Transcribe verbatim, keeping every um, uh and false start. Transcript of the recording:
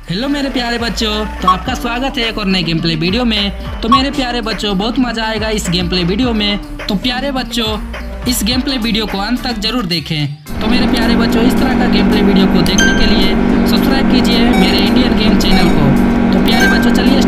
Hello मेरे प्यारे बच्चों, तो आपका स्वागत है एक और नए गेम प्ले वीडियो में। तो मेरे प्यारे बच्चों, बहुत मजा आएगा इस गेम प्ले वीडियो में। तो प्यारे बच्चों, इस गेम प्ले वीडियो को अंत तक जरूर देखें। तो मेरे प्यारे बच्चों, इस तरह का गेम प्ले वीडियो को देखने के लिए सब्सक्राइब कीजिए मेरे इंडियन गेम चैनल को। तो प्यारे बच्चों, चलिए